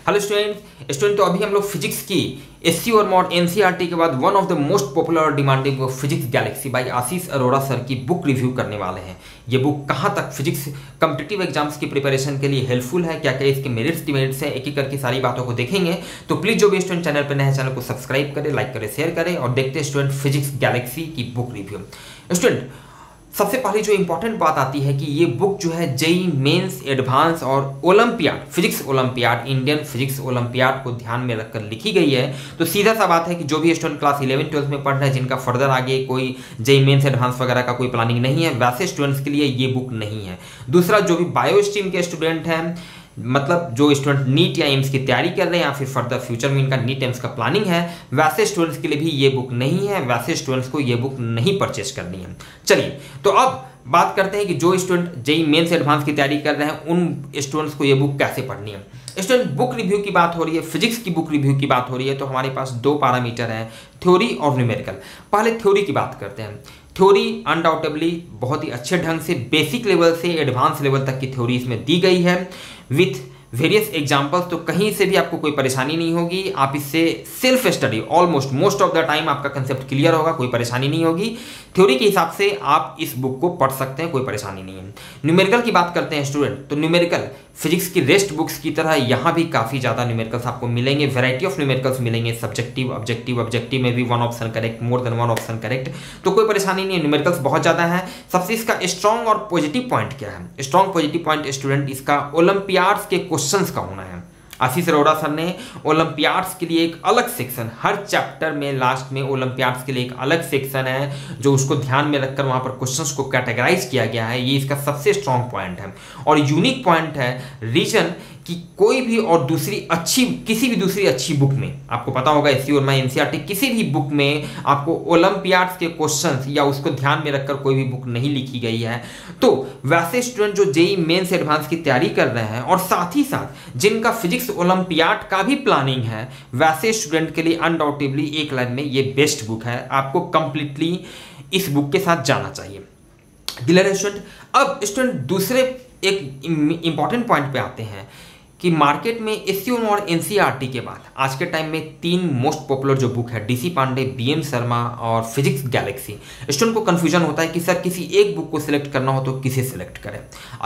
Hello student, तो अभी हम लोग फिजिक्स की एससी और मॉड एनसीईआरटी के बाद one of the most popular और demanding book physics galaxy by Ashish Arora sir की बुक रिव्यू करने वाले हैं। ये बुक कहाँ तक फिजिक्स कॉम्पिटिटिव एग्जाम्स की प्रिपरेशन के लिए हेल्पफुल है, क्या क्या इसके मेरिट्स डिमेरिट्स हैं, एक एक करके सारी बातों को देखेंगे। तो प्लीज जो भी स्टूडेंट चैनल पर नए हैं चैनल को सब्सक्राइब करें, लाइक करें, शेयर करें और देखते हैं स्टूडेंट फिजिक्स गैलेक्सी की बुक रिव्यू। स्टूडेंट सबसे पहले जो इंपॉर्टेंट बात आती है कि ये बुक जो है जेई मेंस एडवांस और olympiad physics olympiad Indian physics olympiad को ध्यान में रखकर लिखी गई है। तो सीधा सा बात है कि जो भी स्टूडेंट क्लास 11-12 में पढ़ रहे हैं, जिनका फर्दर आगे कोई जेई मेंस एडवांस वगैरह का कोई प्लानिंग नहीं है, वैसे स्टूडेंट्स के लिए ये बुक नहीं है। दूसरा, जो भी बायो स्ट्रीम के स्टूडेंट हैं, मतलब जो स्टूडेंट नीट या एम्स की तैयारी कर रहे हैं या फिर फर्दर फ्यूचर में इनका नीट एम्स का प्लानिंग है, वैसे स्टूडेंट्स के लिए भी ये बुक नहीं है, वैसे स्टूडेंट्स को ये बुक नहीं परचेस करनी है। चलिए, तो अब बात करते हैं कि जो स्टूडेंट जेई मेंस एडवांस की तैयारी कर रहे हैं उन स्टूडेंट्स को ये बुक कैसे पढ़नी है। स्टूडेंट बुक रिव्यू की बात हो रही है, फिजिक्स की बुक रिव्यू की बात हो रही है, तो हमारे पास दो पैरामीटर हैं, थ्योरी और न्यूमेरिकल। पहले थ्योरी की बात करते हैं। थ्योरी अनडाउटेबली बहुत ही अच्छे ढंग से बेसिक लेवल से एडवांस लेवल तक की थ्योरी इसमें दी गई है विथ वेरियस एग्जाम्पल्स। तो कहीं से भी आपको कोई परेशानी नहीं होगी, आप इससे self study almost most of the time आपका कंसेप्ट क्लियर होगा, कोई परेशानी नहीं होगी। थ्योरी के हिसाब से आप इस बुक को पढ़ सकते हैं, कोई परेशानी नहीं है। न्यूमेरिकल की बात करते हैं स्टूडेंट, तो न्यूमेरिकल फिजिक्स की रेस्ट बुक्स की तरह यहाँ भी काफ़ी ज़्यादा न्यूमेरिकल्स आपको मिलेंगे, वैरायटी ऑफ न्यूमेरिकल्स मिलेंगे, सब्जेक्टिव ऑब्जेक्टिव में भी one option correct, more than one option correct, तो कोई परेशानी नहीं है। न्यूमेरिकल्स बहुत ज़्यादा है। सबसे इसका स्ट्रॉन्ग और पॉजिटिव पॉइंट क्या है? स्ट्रॉन्ग पॉजिटिव पॉइंट स्टूडेंट इसका ओलंपियाड्स के क्वेश्चंस का होना है। आशीष अरोड़ा सर ने ओलंपियाड्स के लिए एक अलग सेक्शन, हर चैप्टर में लास्ट में ओलंपियाड्स के लिए एक अलग सेक्शन है जो उसको ध्यान में रखकर वहां पर क्वेश्चंस को कैटेगराइज किया गया है। ये इसका सबसे स्ट्रॉन्ग पॉइंट है और यूनिक पॉइंट है। रीजन कि कोई भी और किसी भी दूसरी अच्छी बुक में, आपको पता होगा एससी और एनसीईआरटी किसी भी बुक में आपको ओलंपियाड्स के क्वेश्चंस या उसको ध्यान में रखकर कोई भी बुक नहीं लिखी गई है। तो वैसे स्टूडेंट जो जेई मेंस एडवांस की तैयारी कर रहे हैं और साथ ही साथ जिनका फिजिक्स ओलंपियाड का भी प्लानिंग है, वैसे स्टूडेंट के लिए अनडाउटेबली एक लाइन में ये बेस्ट बुक है। आपको कंप्लीटली इस बुक के साथ जाना चाहिए। क्लियर है स्टूडेंट? अब स्टूडेंट दूसरे एक इंपॉर्टेंट पॉइंट पे आते हैं कि मार्केट में एससी और एनसीईआरटी के बाद आज के टाइम में तीन मोस्ट पॉपुलर जो बुक है, डीसी पांडे, बीएम शर्मा और फिजिक्स गैलेक्सी। स्टूडेंट को कंफ्यूजन होता है कि सर किसी एक बुक को सिलेक्ट करना हो तो किसे सिलेक्ट करें।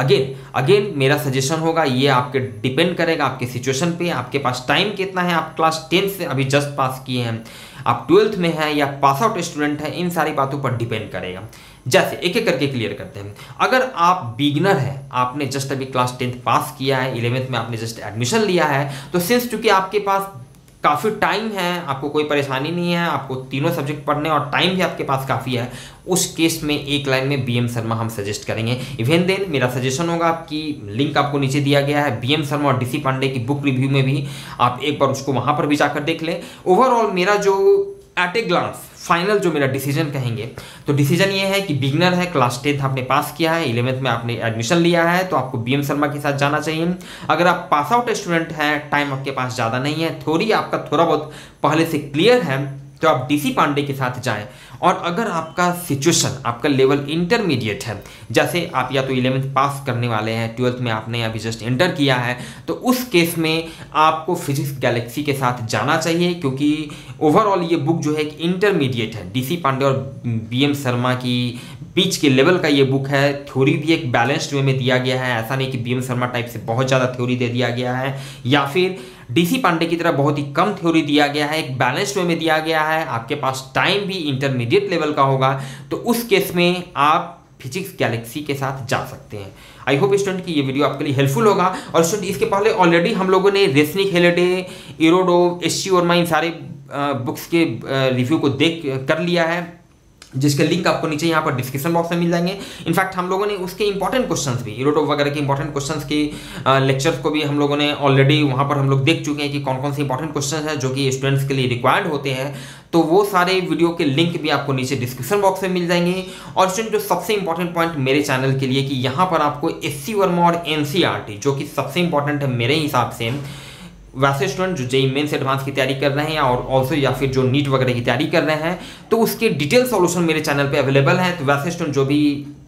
अगेन मेरा सजेशन होगा, ये आपके डिपेंड करेगा आपके सिचुएशन पे, आपके पास टाइम कितना है, आप क्लास 10 से अभी जस्ट पास किए हैं, आप 12th में हैं या पास आउट स्टूडेंट हैं, इन सारी बातों पर डिपेंड करेगा। जैसे एक एक करके क्लियर करते हैं। अगर आप बिगिनर हैं, आपने जस्ट अभी क्लास 10th पास किया है, 11th में आपने जस्ट एडमिशन लिया है, तो सिंस चूंकि आपके पास काफ़ी टाइम है, आपको कोई परेशानी नहीं है, आपको तीनों सब्जेक्ट पढ़ने और टाइम भी आपके पास काफ़ी है, उस केस में एक लाइन में बीएम शर्मा हम सजेस्ट करेंगे। इवन देन मेरा सजेशन होगा, आपकी लिंक आपको नीचे दिया गया है, बीएम शर्मा और डीसी पांडे की बुक रिव्यू में भी आप एक बार उसको वहाँ पर भी जाकर देख लें। ओवरऑल मेरा जो एट ए ग्लांस फाइनल जो मेरा डिसीजन कहेंगे, तो डिसीजन ये है कि बिगनर है, क्लास 10th आपने पास किया है, 11th में आपने एडमिशन लिया है, तो आपको बीएम शर्मा के साथ जाना चाहिए। अगर आप पास आउट स्टूडेंट हैं, टाइम आपके पास ज़्यादा नहीं है, थ्योरी आपका थोड़ा बहुत पहले से क्लियर है, तो आप डीसी पांडे के साथ जाएं। और अगर आपका सिचुएशन, आपका लेवल इंटरमीडिएट है, जैसे आप या तो 11th पास करने वाले हैं, 12th में आपने अभी जस्ट एंटर किया है, तो उस केस में आपको फिजिक्स गैलेक्सी के साथ जाना चाहिए, क्योंकि ओवरऑल ये बुक जो है एक इंटरमीडिएट है। डीसी पांडे और बीएम शर्मा की बीच के लेवल का ये बुक है। थ्योरी भी एक बैलेंस्ड वे में दिया गया है, ऐसा नहीं कि बीएम शर्मा टाइप से बहुत ज़्यादा थ्योरी दे दिया गया है या फिर डीसी पांडे की तरह बहुत ही कम थ्योरी दिया गया है, एक बैलेंस्ड वे में दिया गया है। आपके पास टाइम भी इंटरमीडिएट लेवल का होगा, तो उस केस में आप फिजिक्स गैलेक्सी के साथ जा सकते हैं। आई होप स्टूडेंट की ये वीडियो आपके लिए हेल्पफुल होगा। और स्टूडेंट इसके पहले ऑलरेडी हम लोगों ने रेसनिक, हेलेडे, इरोडो, एससी और इन सारे बुक्स के रिव्यू को कर लिया है, जिसके लिंक आपको नीचे यहाँ पर डिस्क्रिप्शन बॉक्स में मिल जाएंगे। इनफैक्ट हम लोगों ने उसके इंपॉर्टेंट क्वेश्चंस भी, इरोडो वगैरह के इंपॉर्टेंट क्वेश्चंस के लेक्चर्स को भी हम लोगों ने ऑलरेडी वहाँ पर हम लोग देख चुके हैं कि कौन कौन से इंपॉर्टेंट क्वेश्चंस हैं जो कि स्टूडेंट्स के लिए रिक्वायर्ड होते हैं। तो वो सारे वीडियो के लिंक भी आपको नीचे डिस्क्रिप्शन बॉक्स में मिल जाएंगे। और स्टूडेंट जो सबसे इंपॉर्टेंट पॉइंट मेरे चैनल के लिए कि यहाँ पर आपको एससी वर्मा और एनसीईआरटी, जो कि सबसे इंपॉर्टेंट है मेरे हिसाब से, वैसे स्टूडेंट जो जेई मेंस एडवांस की तैयारी कर रहे हैं और ऑल्सो या फिर जो नीट वगैरह की तैयारी कर रहे हैं, तो उसके डिटेल सॉल्यूशन मेरे चैनल पे अवेलेबल है। तो वैसे स्टूडेंट जो भी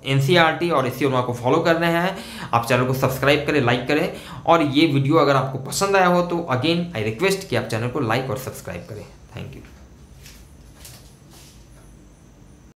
एनसीईआरटी और एससी और को फॉलो करने हैं। आप चैनल को सब्सक्राइब करें, लाइक करें, और ये वीडियो अगर आपको पसंद आया हो तो अगेन आई रिक्वेस्ट कि आप चैनल को लाइक और सब्सक्राइब करें। Thank you.